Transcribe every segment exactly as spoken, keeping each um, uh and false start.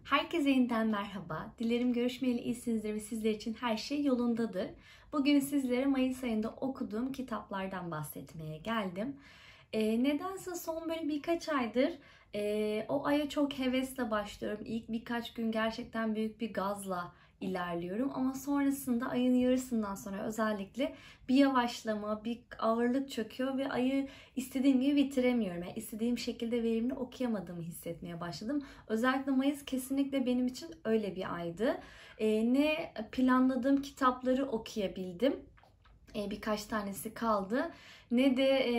Herkese yeniden merhaba. Dilerim görüşmeyeli iyisinizdir ve sizler için her şey yolundadır. Bugün sizlere Mayıs ayında okuduğum kitaplardan bahsetmeye geldim. E, nedense son böyle birkaç aydır e, o aya çok hevesle başlıyorum. İlk birkaç gün gerçekten büyük bir gazla ilerliyorum. Ama sonrasında ayın yarısından sonra özellikle bir yavaşlama, bir ağırlık çöküyor ve ayı istediğim gibi bitiremiyorum. Yani istediğim şekilde verimli okuyamadığımı hissetmeye başladım. Özellikle Mayıs kesinlikle benim için öyle bir aydı. E, ne planladığım kitapları okuyabildim. E, birkaç tanesi kaldı. Ne de e,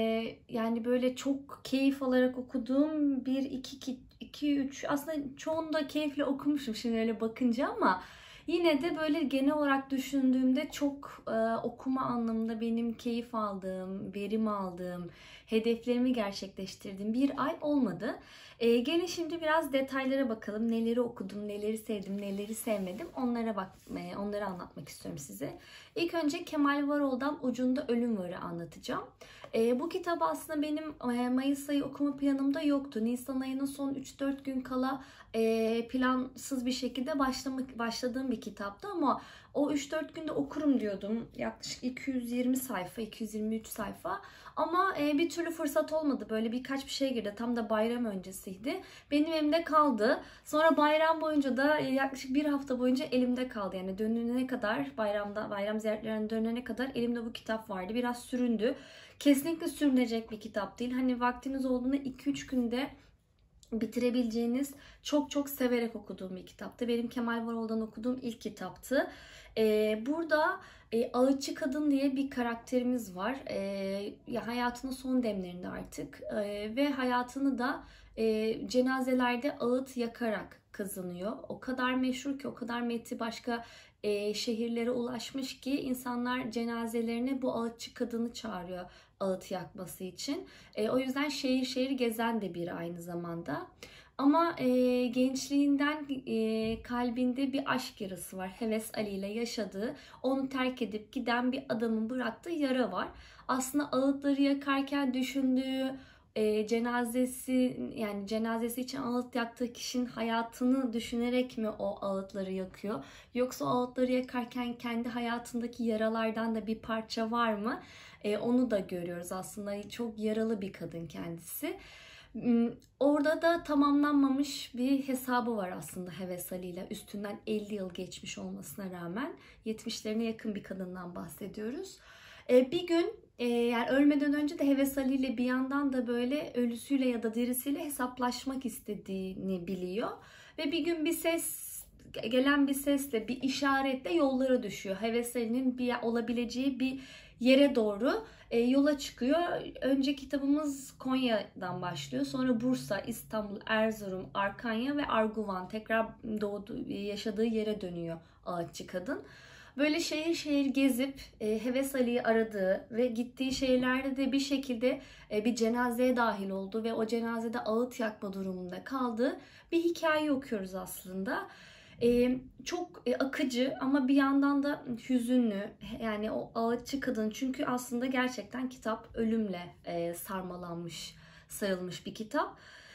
yani böyle çok keyif alarak okuduğum bir, iki, iki, üç aslında çoğunu da keyifle okumuşum şimdi öyle bakınca ama yine de böyle genel olarak düşündüğümde çok e, okuma anlamında benim keyif aldığım, verim aldığım, hedeflerimi gerçekleştirdiğim bir ay olmadı. E, gene şimdi biraz detaylara bakalım. Neleri okudum, neleri sevdim, neleri sevmedim. Onlara bak, e, onları anlatmak istiyorum size. İlk önce Kemal Varol'dan Ucunda Ölüm Var'ı anlatacağım. E, bu kitap aslında benim e, Mayıs ayı okuma planımda yoktu. Nisan ayının son üç dört gün kala e, plansız bir şekilde başlamak başladığım bir kitaptı ama o üç dört günde okurum diyordum. Yaklaşık iki yüz yirmi sayfa, iki yüz yirmi üç sayfa. Ama e, bir türlü fırsat olmadı. Böyle birkaç bir şey girdi. Tam da bayram öncesiydi. Benim elimde kaldı. Sonra bayram boyunca da e, yaklaşık bir hafta boyunca elimde kaldı. Yani dönene kadar, bayramda bayram ziyaretlerine dönene kadar elimde bu kitap vardı. Biraz süründü. Kesinlikle sürünecek bir kitap değil. Hani vaktiniz olduğunda iki üç günde bitirebileceğiniz, çok çok severek okuduğum bir kitaptı. Benim Kemal Varol'dan okuduğum ilk kitaptı. Ee, burada e, Ağıtçı Kadın diye bir karakterimiz var. Ee, ya hayatının son demlerinde artık ee, ve hayatını da e, cenazelerde ağıt yakarak kazanıyor. O kadar meşhur ki, o kadar metti başka e, şehirlere ulaşmış ki insanlar cenazelerine bu ağıtçı kadını çağırıyor ağıt yakması için. E, o yüzden şehir şehir gezen de biri aynı zamanda. Ama e, gençliğinden e, kalbinde bir aşk yarası var. Heves Ali ile yaşadığı, onu terk edip giden bir adamın bıraktığı yara var. Aslında ağıtları yakarken düşündüğü, e, cenazesi yani cenazesi için ağıt yaktığı kişinin hayatını düşünerek mi o ağıtları yakıyor? Yoksa o ağıtları yakarken kendi hayatındaki yaralardan da bir parça var mı? E, onu da görüyoruz aslında. Çok yaralı bir kadın kendisi. Orada da tamamlanmamış bir hesabı var aslında Heves Ali ile. Üstünden elli yıl geçmiş olmasına rağmen yetmişlerine yakın bir kadından bahsediyoruz. E, bir gün e, yani ölmeden önce de Heves Ali ile bir yandan da böyle ölüsüyle ya da dirisiyle hesaplaşmak istediğini biliyor. Ve bir gün bir ses gelen bir sesle, bir işaretle yollara düşüyor. Heves Ali'nin bir olabileceği bir yere doğru e, yola çıkıyor. Önce kitabımız Konya'dan başlıyor. Sonra Bursa, İstanbul, Erzurum, Arkanya ve Arguvan tekrar doğduğu, yaşadığı yere dönüyor ağaççı kadın. Böyle şehir şehir gezip e, Heves Ali'yi aradığı ve gittiği şehirlerde de bir şekilde e, bir cenazeye dahil oldu ve o cenazede ağıt yakma durumunda kaldığı bir hikaye okuyoruz aslında. Ee, çok e, akıcı ama bir yandan da hüzünlü, yani o ağıtçı kadın, çünkü aslında gerçekten kitap ölümle e, sarmalanmış, sarılmış bir kitap.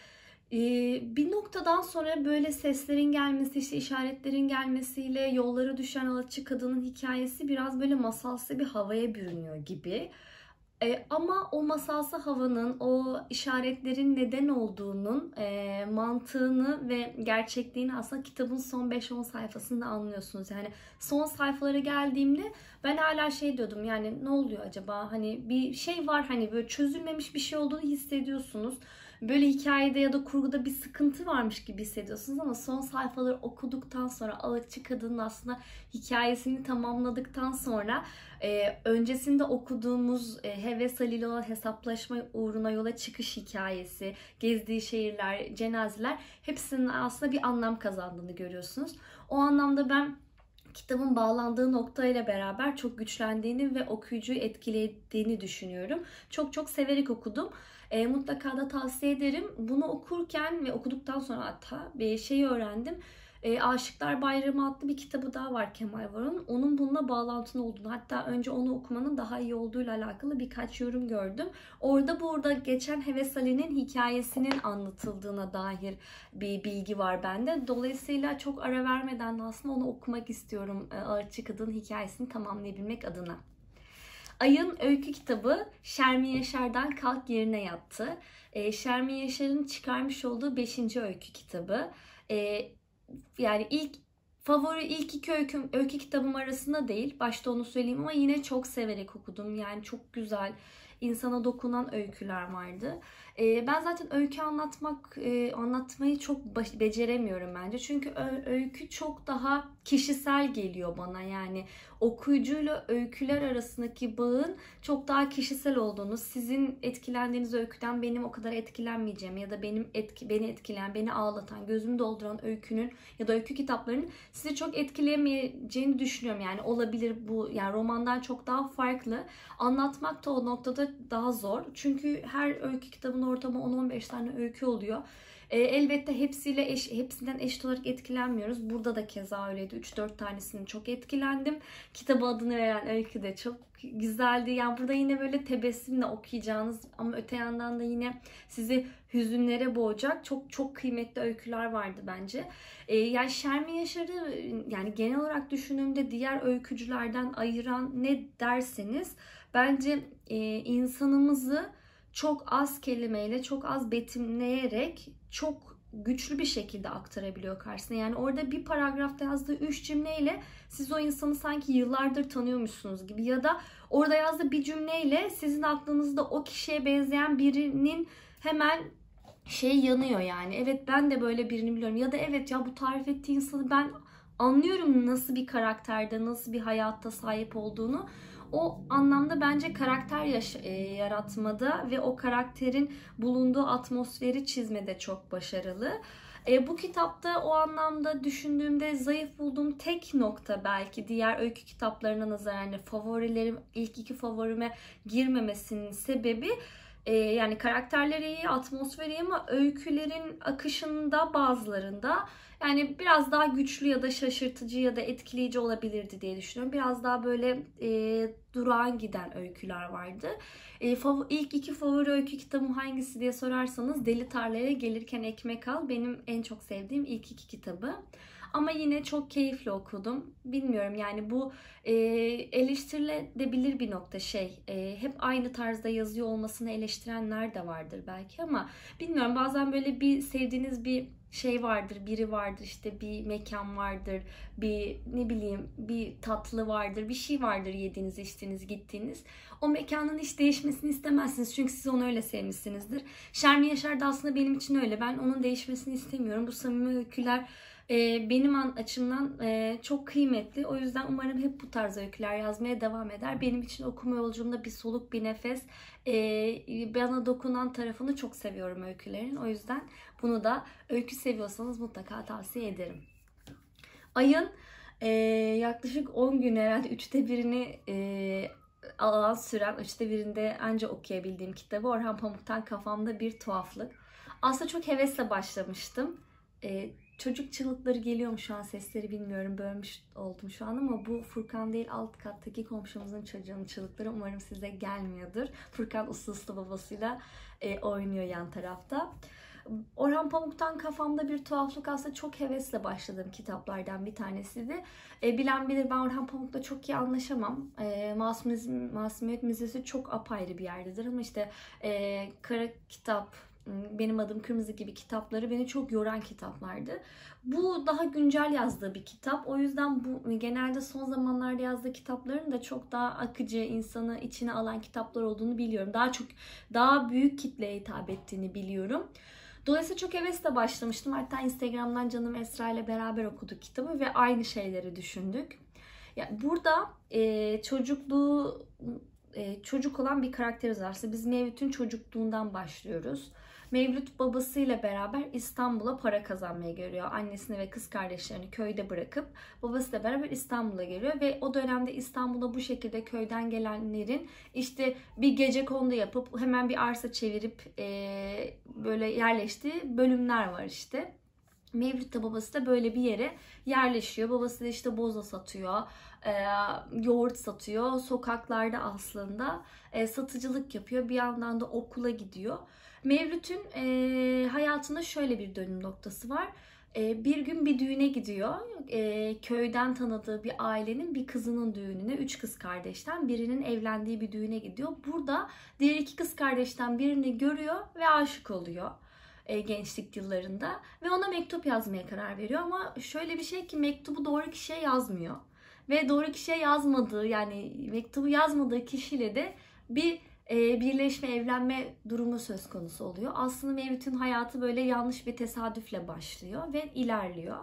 Ee, bir noktadan sonra böyle seslerin gelmesi, işte işaretlerin gelmesiyle yollara düşen ağaççı kadının hikayesi biraz böyle masalsı bir havaya bürünüyor gibi. E, ama o masalsı havanın, o işaretlerin neden olduğunun e, mantığını ve gerçekliğini aslında kitabın son beş on sayfasında anlıyorsunuz. Yani son sayfalara geldiğimde ben hala şey diyordum, yani ne oluyor acaba, hani bir şey var, hani böyle çözülmemiş bir şey olduğunu hissediyorsunuz. Böyle hikayede ya da kurguda bir sıkıntı varmış gibi hissediyorsunuz ama son sayfaları okuduktan sonra, ağıtçı kadının aslında hikayesini tamamladıktan sonra e, öncesinde okuduğumuz e, Heves Ali ile olan hesaplaşma uğruna yola çıkış hikayesi, gezdiği şehirler, cenazeler, hepsinin aslında bir anlam kazandığını görüyorsunuz. O anlamda ben kitabın bağlandığı noktayla beraber çok güçlendiğini ve okuyucuyu etkilediğini düşünüyorum. Çok çok severek okudum. E, mutlaka da tavsiye ederim. Bunu okurken ve okuduktan sonra hatta bir şeyi öğrendim. E, Aşıklar Bayramı adlı bir kitabı daha var Kemal Varol'un. Onun bununla bağlantılı olduğunu, hatta önce onu okumanın daha iyi olduğuyla alakalı birkaç yorum gördüm. Orada burada geçen Heves Ali'nin hikayesinin anlatıldığına dair bir bilgi var bende. Dolayısıyla çok ara vermeden de aslında onu okumak istiyorum. E, Ağaççı Kadın hikayesini tamamlayabilmek adına. Ay'ın öykü kitabı Şermin Yaşar'dan Kalk Yerine Yattı. E, Şermin Yaşar'ın çıkarmış olduğu beşinci öykü kitabı. E, yani ilk favori ilk iki öyküm, öykü kitabım arasında değil. Başta onu söyleyeyim ama yine çok severek okudum. Yani çok güzel, insana dokunan öyküler vardı. E, ben zaten öykü anlatmak, e, anlatmayı çok baş, beceremiyorum bence. Çünkü ö, öykü çok daha kişisel geliyor bana. Yani okuyucuyla öyküler arasındaki bağın çok daha kişisel olduğunu, sizin etkilendiğiniz öyküden benim o kadar etkilenmeyeceğim ya da benim etki, beni etkileyen, beni ağlatan, gözümü dolduran öykünün ya da öykü kitaplarının sizi çok etkileyemeyeceğini düşünüyorum. Yani olabilir bu, yani romandan çok daha farklı. Anlatmak da o noktada daha zor. Çünkü her öykü kitabının ortamı on on beş tane öykü oluyor. E, elbette hepsiyle eş, hepsinden eşit olarak etkilenmiyoruz. Burada da keza öyleydi. üç dört tanesini çok etkilendim. Kitabı adını veren öykü de çok güzeldi. Yani burada yine böyle tebessümle okuyacağınız ama öte yandan da yine sizi hüzünlere boğacak çok çok kıymetli öyküler vardı bence. E, yani Şermin Yaşar'ı yani genel olarak düşündüğümde diğer öykücülerden ayıran ne derseniz, bence e, insanımızı çok az kelimeyle, çok az betimleyerek çok güçlü bir şekilde aktarabiliyor karşısına. Yani orada bir paragrafta yazdığı üç cümleyle siz o insanı sanki yıllardır tanıyormuşsunuz gibi, ya da orada yazdığı bir cümleyle sizin aklınızda o kişiye benzeyen birinin hemen şey yanıyor yani. Evet, ben de böyle birini biliyorum, ya da evet ya bu tarif ettiği insanı ben anlıyorum nasıl bir karakterde, nasıl bir hayatta sahip olduğunu. O anlamda bence karakter yaş- e, yaratmada ve o karakterin bulunduğu atmosferi çizmede çok başarılı. E, bu kitapta o anlamda düşündüğümde zayıf bulduğum tek nokta, belki diğer öykü kitaplarına nazaran yani favorilerim, ilk iki favorime girmemesinin sebebi, e, yani karakterleri iyi, atmosferi iyi ama öykülerin akışında bazılarında yani biraz daha güçlü ya da şaşırtıcı ya da etkileyici olabilirdi diye düşünüyorum. Biraz daha böyle e, durağan giden öyküler vardı. E, fav- ilk iki favori öykü kitabım hangisi diye sorarsanız Deli Tarla'ya Gelirken Ekmek Al benim en çok sevdiğim ilk iki kitabı. Ama yine çok keyifli okudum. Bilmiyorum yani bu e, eleştirilebilir bir nokta şey. E, hep aynı tarzda yazıyor olmasını eleştirenler de vardır belki ama bilmiyorum, bazen böyle bir sevdiğiniz bir şey vardır, biri vardır, işte bir mekan vardır, bir ne bileyim bir tatlı vardır, bir şey vardır yediğiniz, içtiğiniz, gittiğiniz. O mekanın hiç değişmesini istemezsiniz çünkü siz onu öyle sevmişsinizdir. Şermin Yaşar da aslında benim için öyle. Ben onun değişmesini istemiyorum. Bu samimi öyküler e, benim an açımdan e, çok kıymetli. O yüzden umarım hep bu tarz öyküler yazmaya devam eder. Benim için okuma yolculuğumda bir soluk, bir nefes. E, bana dokunan tarafını çok seviyorum öykülerin. O yüzden bunu da öykü seviyorsanız mutlaka tavsiye ederim. Ay'ın e, yaklaşık on gün, herhalde üçte birini e, alan süren, üçte birinde anca okuyabildiğim kitabı Orhan Pamuk'tan Kafamda Bir Tuhaflık. Aslında çok hevesle başlamıştım. E, çocuk çığlıkları geliyor mu şu an, sesleri bilmiyorum, bölmüş oldum şu an ama bu Furkan değil, alt kattaki komşumuzun çocuğunun çığlıkları, umarım size gelmiyordur. Furkan uslu uslu babasıyla e, oynuyor yan tarafta. Orhan Pamuk'tan Kafamda Bir Tuhaflık aslında çok hevesle başladığım kitaplardan bir tanesiydi. E, bilen bilir, ben Orhan Pamuk'la çok iyi anlaşamam. E, Masumiyet, Masumiyet Müzesi çok apayrı bir yerdedir ama işte e, Kara Kitap, Benim Adım Kırmızı gibi kitapları beni çok yoran kitaplardı. Bu daha güncel yazdığı bir kitap. O yüzden bu genelde son zamanlarda yazdığı kitapların da çok daha akıcı, insanı içine alan kitaplar olduğunu biliyorum. Daha çok, daha büyük kitleye hitap ettiğini biliyorum. Dolayısıyla çok hevesle başlamıştım. Hatta Instagram'dan Canım Esra ile beraber okuduk kitabı ve aynı şeyleri düşündük. Yani burada e, çocukluğu, e, çocuk olan bir karakteriz var. Biz Mevlüt'ün çocukluğundan başlıyoruz. Mevlüt babasıyla beraber İstanbul'a para kazanmaya geliyor. Annesini ve kız kardeşlerini köyde bırakıp babasıyla beraber İstanbul'a geliyor ve o dönemde İstanbul'a bu şekilde köyden gelenlerin işte bir gecekondu yapıp hemen bir arsa çevirip e, böyle yerleştiği bölümler var işte. Mevlüt de babası da böyle bir yere yerleşiyor. Babası da işte boza satıyor, e, yoğurt satıyor. Sokaklarda aslında e, satıcılık yapıyor. Bir yandan da okula gidiyor. Mevlüt'ün e, hayatında şöyle bir dönüm noktası var. E, bir gün bir düğüne gidiyor. E, köyden tanıdığı bir ailenin bir kızının düğününe. Üç kız kardeşten birinin evlendiği bir düğüne gidiyor. Burada diğer iki kız kardeşten birini görüyor ve aşık oluyor e, gençlik yıllarında ve ona mektup yazmaya karar veriyor ama şöyle bir şey ki mektubu doğru kişiye yazmıyor ve doğru kişiye yazmadığı, yani mektubu yazmadığı kişiyle de bir e, birleşme, evlenme durumu söz konusu oluyor. Aslında Mevlüt'ün hayatı böyle yanlış bir tesadüfle başlıyor ve ilerliyor.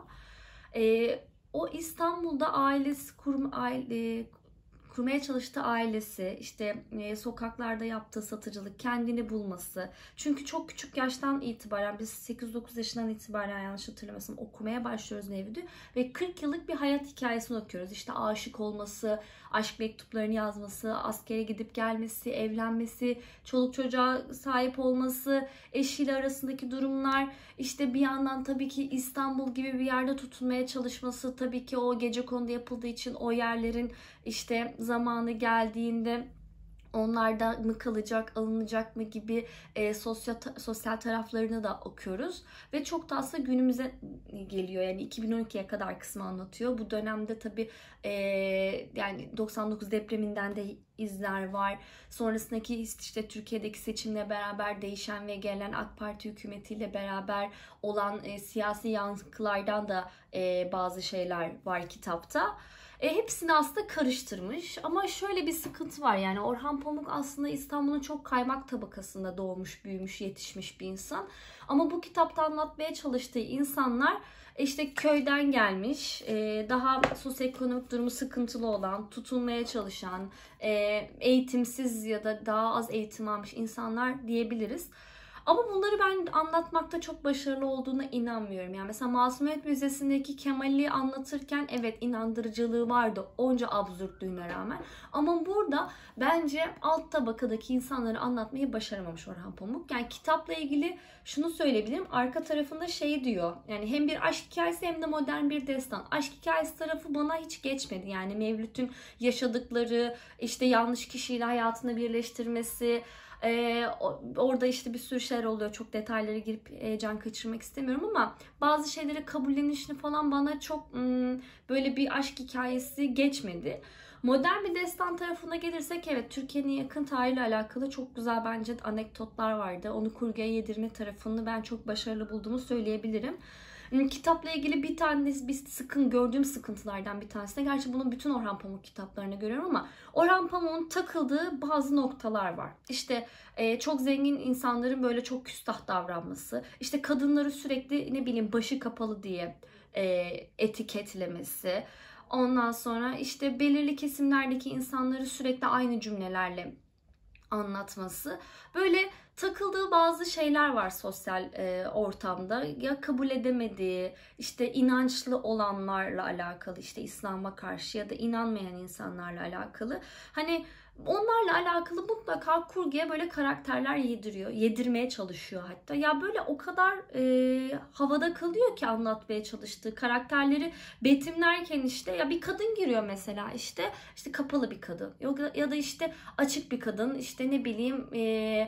E, o İstanbul'da ailesi kurum aile kurmaya çalıştığı ailesi, işte e, sokaklarda yaptığı satıcılık, kendini bulması. Çünkü çok küçük yaştan itibaren, biz sekiz dokuz yaşından itibaren yanlış hatırlamıyorsam okumaya başlıyoruz Mevlüt'ü ve kırk yıllık bir hayat hikayesini okuyoruz. İşte aşık olması, aşk mektuplarını yazması, askere gidip gelmesi, evlenmesi, çoluk çocuğa sahip olması, eşiyle arasındaki durumlar, işte bir yandan tabii ki İstanbul gibi bir yerde tutunmaya çalışması, tabii ki o gecekondu yapıldığı için o yerlerin işte zamanı geldiğinde onlarda mı kalacak, alınacak mı gibi e, sosyal sosyal taraflarını da okuyoruz. Ve çok da aslında günümüze geliyor. Yani iki bin on ikiye kadar kısmı anlatıyor. Bu dönemde tabii e, yani doksan dokuz depreminden de izler var. Sonrasındaki işte Türkiye'deki seçimle beraber değişen ve gelen AK Parti hükümetiyle beraber olan e, siyasi yankılardan da e, bazı şeyler var kitapta. E, hepsini aslında karıştırmış ama şöyle bir sıkıntı var, yani Orhan Pamuk aslında İstanbul'un çok kaymak tabakasında doğmuş, büyümüş, yetişmiş bir insan. Ama bu kitapta anlatmaya çalıştığı insanlar işte köyden gelmiş, e, daha sosyoekonomik durumu sıkıntılı olan, tutunmaya çalışan, e, eğitimsiz ya da daha az eğitim almış insanlar diyebiliriz. Ama bunları ben anlatmakta çok başarılı olduğuna inanmıyorum. Yani mesela Masumiyet Müzesi'ndeki Kemal'i anlatırken evet inandırıcılığı vardı onca absürtlüğüne rağmen. Ama burada bence alt tabakadaki insanları anlatmayı başaramamış Orhan Pamuk. Yani kitapla ilgili şunu söyleyebilirim. Arka tarafında şey diyor. Yani hem bir aşk hikayesi hem de modern bir destan. Aşk hikayesi tarafı bana hiç geçmedi. Yani Mevlüt'ün yaşadıkları, işte yanlış kişiyle hayatını birleştirmesi, Ee, orada işte bir sürü şeyler oluyor. Çok detaylara girip e, can kaçırmak istemiyorum ama bazı şeyleri kabullenişini falan bana çok hmm, böyle bir aşk hikayesi geçmedi. Modern bir destan tarafına gelirsek evet Türkiye'nin yakın tarihiyle alakalı çok güzel bence anekdotlar vardı. Onu kurguya yedirme tarafını ben çok başarılı bulduğumu söyleyebilirim. Kitapla ilgili bir tane bir sıkın gördüğüm sıkıntılardan bir tanesi de, gerçi bunu bütün Orhan Pamuk kitaplarını görüyorum ama Orhan Pamuk'un takıldığı bazı noktalar var. İşte e, çok zengin insanların böyle çok küstah davranması, işte kadınları sürekli ne bileyim başı kapalı diye e, etiketlemesi. Ondan sonra işte belirli kesimlerdeki insanları sürekli aynı cümlelerle anlatması. Böyle takıldığı bazı şeyler var sosyal e, ortamda. Ya kabul edemediği, işte inançlı olanlarla alakalı, işte İslam'a karşı ya da inanmayan insanlarla alakalı. Hani onlarla alakalı mutlaka kurguya böyle karakterler yediriyor. Yedirmeye çalışıyor hatta. Ya böyle o kadar e, havada kalıyor ki anlatmaya çalıştığı karakterleri betimlerken işte ya bir kadın giriyor mesela işte işte kapalı bir kadın. Ya da işte açık bir kadın, işte ne bileyim e,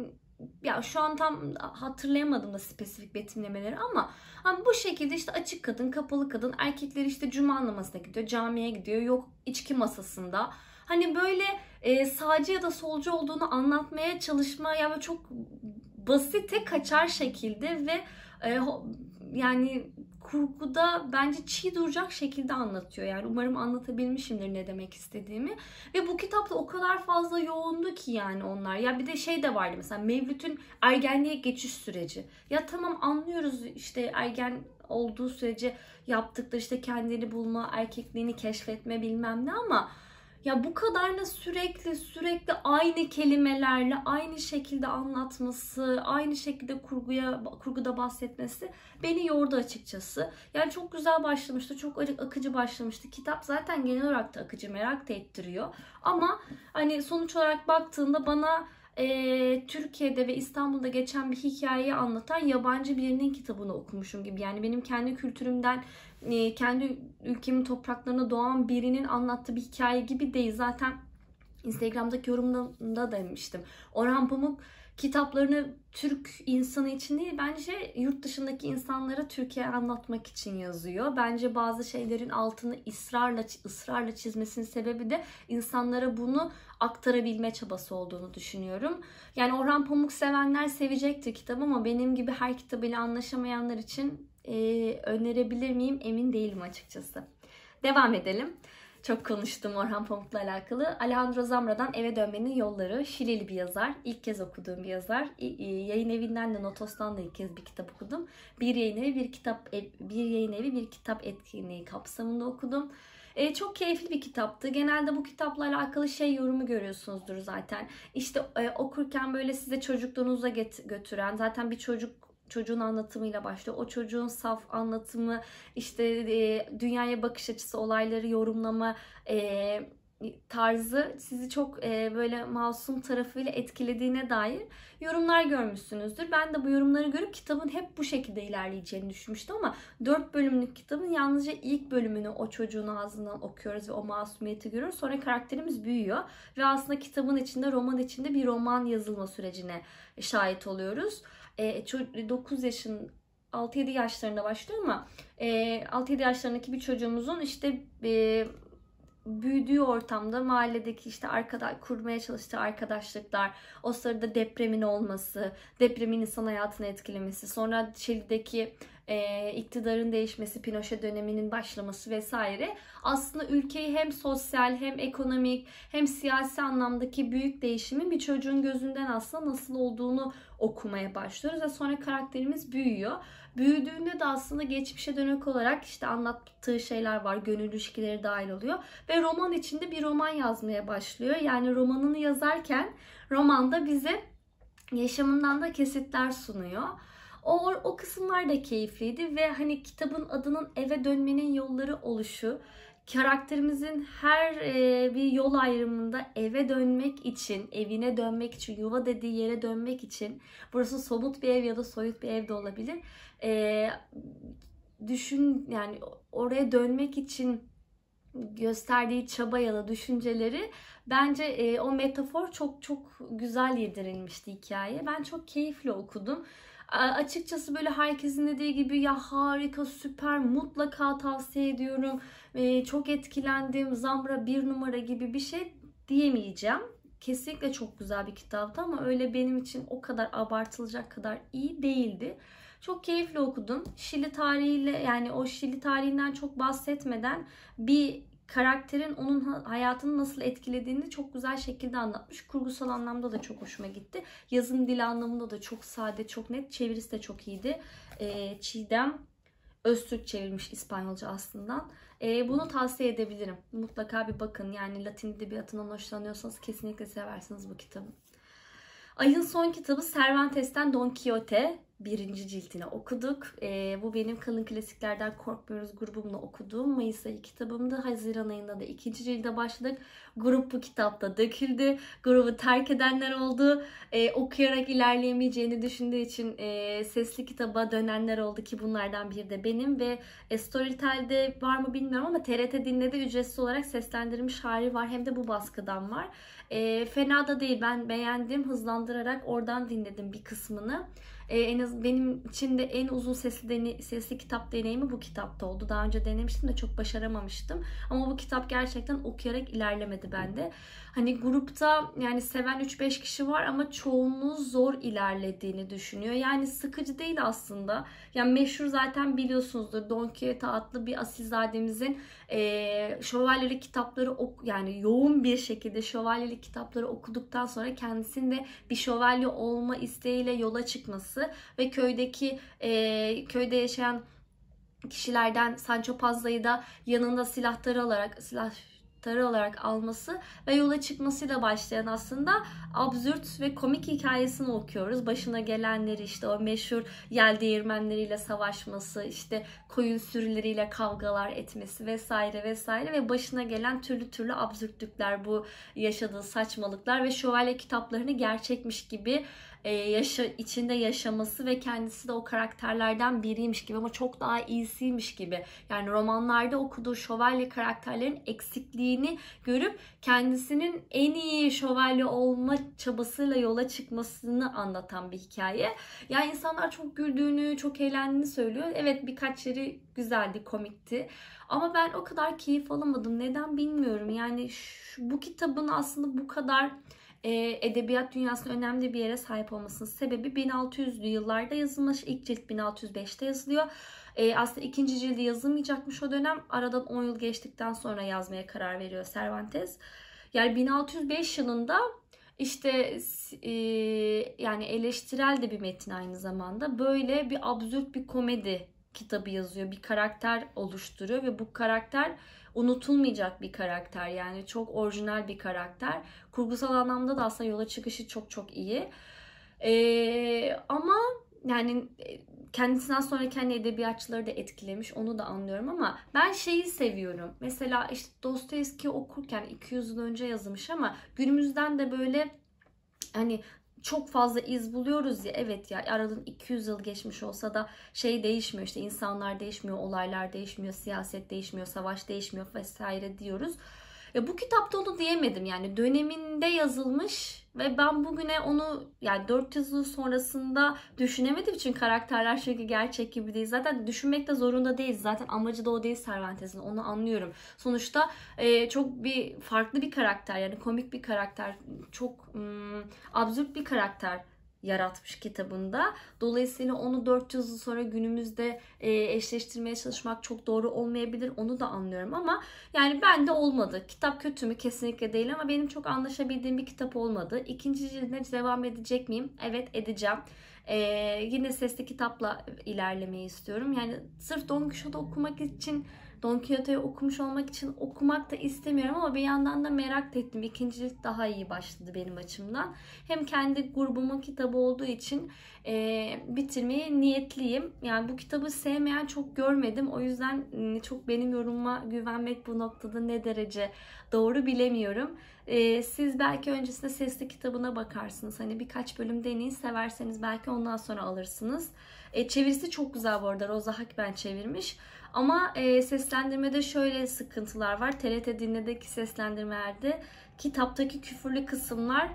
ya şu an tam hatırlayamadım da spesifik betimlemeleri ama hani bu şekilde işte açık kadın, kapalı kadın, erkekler işte cuma namazına gidiyor, camiye gidiyor, yok içki masasında. Hani böyle e, sağcı ya da solcu olduğunu anlatmaya çalışma ya yani çok basite kaçar şekilde ve e, yani kurguda bence çiğ duracak şekilde anlatıyor. Yani umarım anlatabilmişimdir ne demek istediğimi. Ve bu kitapta o kadar fazla yoğundu ki yani onlar. Ya bir de şey de vardı mesela Mevlüt'ün ergenliğe geçiş süreci. Ya tamam anlıyoruz işte ergen olduğu sürece yaptıkları işte kendini bulma, erkekliğini keşfetme bilmem ne ama ya bu kadar da sürekli sürekli aynı kelimelerle aynı şekilde anlatması, aynı şekilde kurguya kurguda bahsetmesi beni yordu açıkçası. Yani çok güzel başlamıştı, çok akıcı başlamıştı. Kitap zaten genel olarak da akıcı, merak da ettiriyor. Ama hani sonuç olarak baktığında bana e, Türkiye'de ve İstanbul'da geçen bir hikayeyi anlatan yabancı birinin kitabını okumuşum gibi. Yani benim kendi kültürümden, e, kendi ülkemin topraklarına doğan birinin anlattığı bir hikaye gibi değil. Zaten Instagram'daki yorumda demiştim. Orhan Pamuk kitaplarını Türk insanı için değil, bence yurt dışındaki insanlara Türkiye anlatmak için yazıyor. Bence bazı şeylerin altını ısrarla ısrarla çizmesinin sebebi de insanlara bunu aktarabilme çabası olduğunu düşünüyorum. Yani Orhan Pamuk sevenler sevecektir kitabı ama benim gibi her kitabıyla anlaşamayanlar için e, önerebilir miyim emin değilim açıkçası. Devam edelim. Çok konuştum Orhan Pamuk'la alakalı. Alejandro Zambra'dan Eve Dönmenin Yolları. Şilili bir yazar. İlk kez okuduğum bir yazar. Yayın evinden de Notos'tan da ilk kez bir kitap okudum. Bir yayın evi bir kitap bir yayın evi bir kitap etkinliği kapsamında okudum. E, çok keyifli bir kitaptı. Genelde bu kitapla alakalı şey yorumu görüyorsunuzdur zaten. İşte e, okurken böyle size çocukluğunuza get- götüren, zaten bir çocuk çocuğun anlatımıyla başlıyor. O çocuğun saf anlatımı, işte e, dünyaya bakış açısı, olayları yorumlama e, tarzı sizi çok e, böyle masum tarafıyla etkilediğine dair yorumlar görmüşsünüzdür. Ben de bu yorumları görüp kitabın hep bu şekilde ilerleyeceğini düşünmüştüm ama dört bölümlük kitabın yalnızca ilk bölümünü o çocuğun ağzından okuyoruz ve o masumiyeti görüyoruz. Sonra karakterimiz büyüyor ve aslında kitabın içinde, roman içinde bir roman yazılma sürecine şahit oluyoruz. dokuz yaşın altı yedi yaşlarında başlıyor ama altı yedi yaşlarındaki bir çocuğumuzun işte büyüdüğü ortamda mahalledeki işte arkadaş kurmaya çalıştığı arkadaşlıklar, o sırada depremin olması, depremin insan hayatını etkilemesi, sonra Şili'deki e, iktidarın değişmesi, Pinochet döneminin başlaması vesaire aslında ülkeyi hem sosyal hem ekonomik hem siyasi anlamdaki büyük değişimin bir çocuğun gözünden aslında nasıl olduğunu okumaya başlıyoruz ve sonra karakterimiz büyüyor. Büyüdüğünde de aslında geçmişe dönük olarak işte anlattığı şeyler var. Gönül ilişkileri dahil oluyor. Ve roman içinde bir roman yazmaya başlıyor. Yani romanını yazarken romanda bize yaşamından da kesitler sunuyor. O, o kısımlar da keyifliydi ve hani kitabın adının Eve Dönmenin Yolları oluşu, karakterimizin her e, bir yol ayrımında eve dönmek için, evine dönmek için, yuva dediği yere dönmek için, burası somut bir ev ya da soyut bir ev de olabilir. E, düşün yani oraya dönmek için gösterdiği çaba ya da düşünceleri, bence e, o metafor çok çok güzel yedirilmişti hikayeye. Ben çok keyifle okudum. Açıkçası böyle herkesin dediği gibi ya harika, süper, mutlaka tavsiye ediyorum, ee, çok etkilendim, Zambra bir numara gibi bir şey diyemeyeceğim. Kesinlikle çok güzel bir kitaptı ama öyle benim için o kadar abartılacak kadar iyi değildi. Çok keyifli okudum. Şili tarihiyle, yani o Şili tarihinden çok bahsetmeden bir karakterin onun hayatını nasıl etkilediğini çok güzel şekilde anlatmış. Kurgusal anlamda da çok hoşuma gitti. Yazım dili anlamında da çok sade, çok net. Çevirisi de çok iyiydi. Ee, Çiğdem Öztürk çevirmiş İspanyolca aslında. Ee, bunu tavsiye edebilirim. Mutlaka bir bakın. Yani Latin edebiyatından hoşlanıyorsanız kesinlikle seversiniz bu kitabı. Ayın son kitabı Cervantes'ten Don Quixote. Birinci ciltini okuduk. E, bu benim Kalın Klasiklerden Korkmuyoruz grubumla okuduğum Mayıs ayı kitabımdı. Haziran ayında da ikinci cilde başladık. Grup bu kitapta döküldü. Grubu terk edenler oldu. E, okuyarak ilerleyemeyeceğini düşündüğü için e, sesli kitaba dönenler oldu ki bunlardan biri de benim. Ve e, Storytel'de var mı bilmiyorum ama T R T Dinle'de ücretsiz olarak seslendirilmiş hali var. Hem de bu baskıdan var. E, fena da değil. Ben beğendim. Hızlandırarak oradan dinledim bir kısmını. Ee, en az benim için de en uzun sesli dene, sesli kitap deneyimi bu kitapta oldu. Daha önce denemiştim de çok başaramamıştım. Ama bu kitap gerçekten okuyarak ilerlemedi bende. Hani grupta yani seven üç beş kişi var ama çoğunluğu zor ilerlediğini düşünüyor. Yani sıkıcı değil aslında. Yani meşhur zaten biliyorsunuzdur. Don Quixote adlı bir asilzademizin e, şövalyelik kitapları ok yani yoğun bir şekilde şövalyelik kitapları okuduktan sonra kendisinde bir şövalye olma isteğiyle yola çıkması ve köydeki e, köyde yaşayan kişilerden Sancho Panza'yı da yanında silahları alarak silah anahtarı olarak alması ve yola çıkmasıyla başlayan aslında absürt ve komik hikayesini okuyoruz. Başına gelenleri, işte o meşhur yel değirmenleriyle savaşması, işte koyun sürüleriyle kavgalar etmesi vesaire vesaire ve başına gelen türlü türlü absürtlükler, bu yaşadığı saçmalıklar ve şövalye kitaplarını gerçekmiş gibi yaşa, içinde yaşaması ve kendisi de o karakterlerden biriymiş gibi ama çok daha iyisiymiş gibi. Yani romanlarda okuduğu şövalye karakterlerin eksikliğini görüp kendisinin en iyi şövalye olma çabasıyla yola çıkmasını anlatan bir hikaye. Yani insanlar çok güldüğünü, çok eğlendiğini söylüyor. Evet, birkaç yeri güzeldi, komikti. Ama ben o kadar keyif alamadım. Neden bilmiyorum. Yani şu, bu kitabın aslında bu kadar edebiyat dünyasında önemli bir yere sahip olmasının sebebi bin altı yüzlü yıllarda yazılmış. İlk cilt bin altı yüz beşte yazılıyor. E, aslında ikinci cildi yazılmayacakmış o dönem. Aradan on yıl geçtikten sonra yazmaya karar veriyor Cervantes. Yani bin altı yüz beş yılında işte e, yani eleştirel de bir metin aynı zamanda. Böyle bir absürt bir komedi kitabı yazıyor. Bir karakter oluşturuyor ve bu karakter unutulmayacak bir karakter. Yani çok orijinal bir karakter. Kurgusal anlamda da aslında yola çıkışı çok çok iyi. Ee, ama yani kendisinden sonra kendi edebiyatçıları da etkilemiş, onu da anlıyorum ama ben şeyi seviyorum. Mesela işte Dostoyevski okurken iki yüz yıl önce yazılmış ama günümüzden de böyle hani çok fazla iz buluyoruz ya. Evet ya, aradan iki yüz yıl geçmiş olsa da şey değişmiyor, işte insanlar değişmiyor, olaylar değişmiyor, siyaset değişmiyor, savaş değişmiyor vesaire diyoruz. Ya bu kitapta onu diyemedim, yani döneminde yazılmış ve ben bugüne onu yani dört yüz yıl sonrasında düşünemedim için karakterler çünkü gerçek gibi değil. Zaten düşünmek de zorunda değiliz. Zaten amacı da o değil Cervantes'in, onu anlıyorum. Sonuçta e, çok bir farklı bir karakter, yani komik bir karakter, çok ım, absürt bir karakter yaratmış kitabında. Dolayısıyla onu dört yüz yıl sonra günümüzde e, eşleştirmeye çalışmak çok doğru olmayabilir. Onu da anlıyorum ama yani bende olmadı. Kitap kötü mü? Kesinlikle değil ama benim çok anlaşabildiğim bir kitap olmadı. İkinci cildine devam edecek miyim? Evet, edeceğim. Ee, yine sesli kitapla ilerlemeyi istiyorum. Yani sırf Don Quixote okumak için, Don Quixote'yi okumuş olmak için okumak da istemiyorum ama bir yandan da merak ettim. İkinci cilt daha iyi başladı benim açımdan. Hem kendi grubumun kitabı olduğu için e, bitirmeyi niyetliyim. Yani bu kitabı sevmeyen çok görmedim. O yüzden çok benim yorumuma güvenmek bu noktada ne derece doğru bilemiyorum. Ee, siz belki öncesinde sesli kitabına bakarsınız. Hani birkaç bölüm deneyin, severseniz belki ondan sonra alırsınız. E, çevirisi çok güzel bu arada. Rosa Hakben çevirmiş. Ama e, seslendirmede şöyle sıkıntılar var. T R T Dinle'deki seslendirmelerde kitaptaki küfürlü kısımlar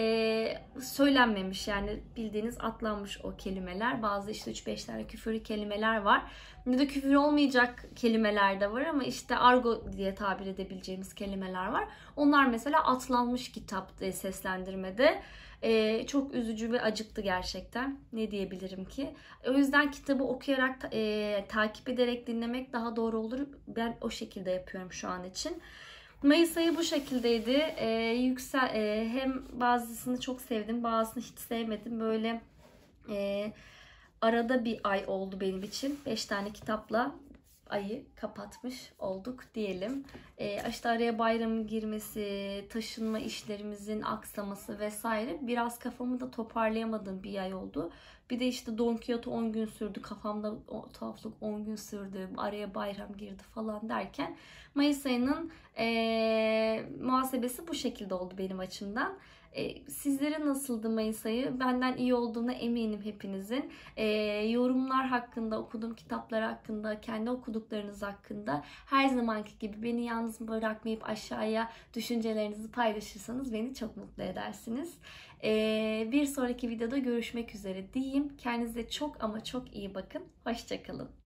e, söylenmemiş. Yani bildiğiniz atlanmış o kelimeler. Bazı işte üç beş tane küfürlü kelimeler var. Ya da küfür olmayacak kelimeler de var ama işte argo diye tabir edebileceğimiz kelimeler var. Onlar mesela atlanmış kitap seslendirmede. Ee, çok üzücü ve acıktı gerçekten. Ne diyebilirim ki? O yüzden kitabı okuyarak, e, takip ederek dinlemek daha doğru olur. Ben o şekilde yapıyorum şu an için. Mayıs ayı bu şekildeydi. Ee, yüksel, e, hem bazısını çok sevdim, bazısını hiç sevmedim. Böyle e, arada bir ay oldu benim için. beş tane kitapla ayı kapatmış olduk diyelim. E, işte araya bayramın girmesi, taşınma işlerimizin aksaması vesaire biraz kafamı da toparlayamadığım bir ay oldu. Bir de işte Don Quixote on gün sürdü. Kafamda o tuhaflık on gün sürdü. Araya bayram girdi falan derken Mayıs ayının e, muhasebesi bu şekilde oldu benim açımdan. E, sizlere nasıldı Mayıs ayı? Benden iyi olduğuna eminim hepinizin. E, yorumlar hakkında, okuduğum kitaplar hakkında, kendi okuduklarınız hakkında her zamanki gibi beni yalnız bırakmayıp aşağıya düşüncelerinizi paylaşırsanız beni çok mutlu edersiniz. E, bir sonraki videoda görüşmek üzere diyeyim. Kendinize çok ama çok iyi bakın. Hoşça kalın.